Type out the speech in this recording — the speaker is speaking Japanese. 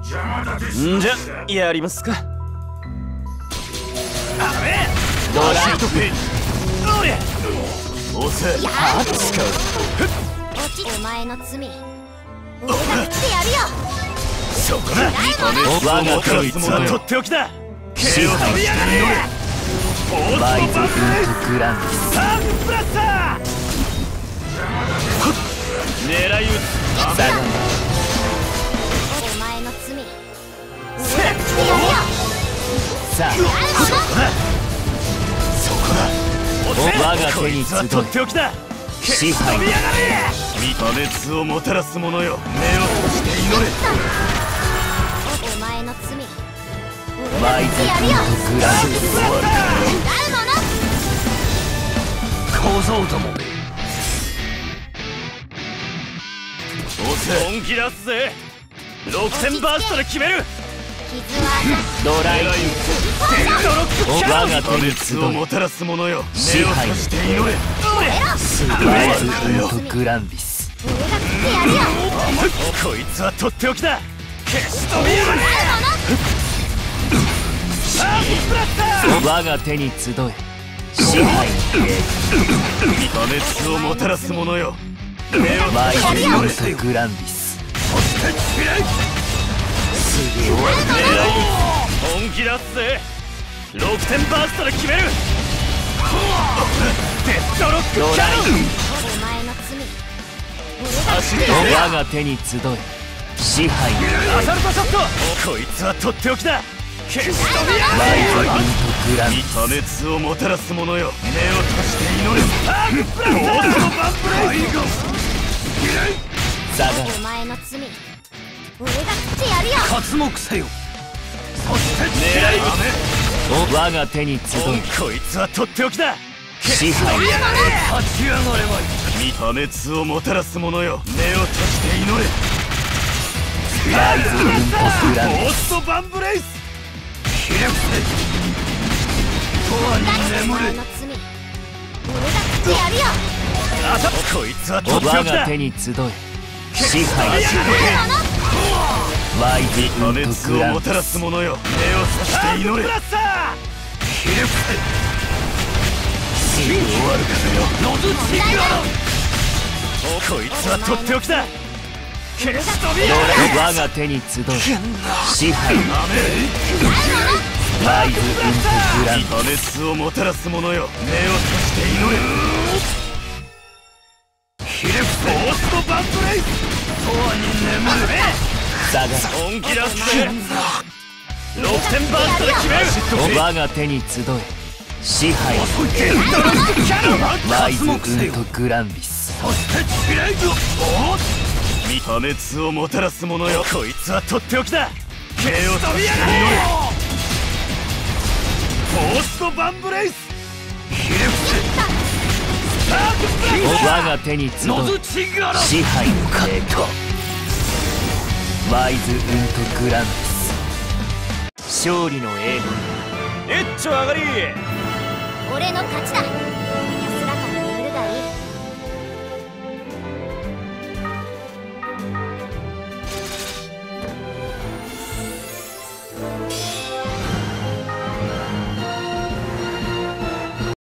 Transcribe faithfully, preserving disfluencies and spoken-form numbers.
んじゃやりますか。 ドライトペン押せ。 ハッチか。 お前の罪俺が食ってやるよ。 そこだ。 我がこいつはとっておきだ。 支配して祈れ。バイズ・イント・グランディス。 サーフプラスター狙い撃つ。 だがお前の罪俺が食ってやるよ。 さあそこだ。そこだ。 我が手に集とっておきだ。 支配見た熱をもたらす者よ。目を閉じて祈れ。 お前の罪バイズ・イント・グランディス。 小僧どもめ。本気出すぜ。ろくてんバーストで決める。 ドライ我が手に集をもたらす者よ。 支配して祈れ。 バイズ・イント・グランディス。 こいつはとっておきだ。消し飛びやがれ。サーフプラスター我が手に集え。支配破滅をもたらす者よ。目をバイズ・イ閉じてント・グランディス。 そして嫌い。すげえ本気出すぜ。ろくてんバーストで決める。デッドロックキャノン。 お前の罪足で我が手に集え。支配アサルトショット。こいつはとっておきだ。消し飛びやがバイれ。 ズ・イント・グランディス。 破滅をもたらす者よ。目を閉じて祈れ。サーフプラスターバンブレイザガお前の罪俺が食ってやるよ。 活目せよ。そして狙い撃つ。 我が手に集え。 こいつはとっておきだ。 支配立ち上がればいい。破滅をもたらす者よ。目を閉じて祈れ。 バイズ・イント・グランディゴース。 ストバンブレイス。ひれ伏せ。とわに眠れ。 お前の罪俺が食ってやるよ。 あさこいつはとっておきだ。 我が手に集え。支配バイズ・イント・破グ滅をランディス。 もたらす者よ。目を閉じて祈れ。ひれ伏せ。すぐ終わるからよ。ノズチガロ。こいつはとっておきだ。消し飛びやがれ。 我が手に集え。支配バイズ・イント・グランディ破滅をもたらす者よ。目を閉じて祈れ。ひれ伏せ。ゴーストバンブレイス。とわに眠れ。 ス。ザガ本気出すぜ。ろくてんバーストで決める。 我が手に集え。支配デッドロックキャノン。 バイズ・イント・グランディス。 そして嫌いぞ。破滅をもたらす者よ。こいつはとっておきだ。目を閉じて祈れ。ゴーストバンブレイス。ひれ伏せ。スタークスプラスター我が手に集ノズえ。 チガラ。 支配バイズ・イント・グランディス。勝利の栄光。 エッチョ上がり。 俺の勝ちだ。